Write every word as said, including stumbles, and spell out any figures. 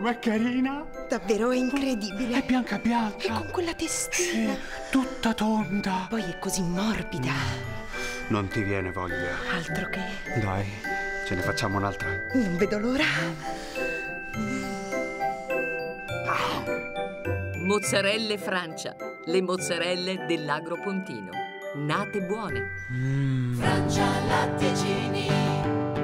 com'è carina! Davvero è incredibile. È bianca bianca. E con quella testina. Sì, tutta tonda. Poi è così morbida. Non ti viene voglia? Altro che. Dai, ce ne facciamo un'altra. Non vedo l'ora. Mozzarelle Francia, le mozzarelle dell'Agro Pontino. Nate buone. Mm. Francia latticini.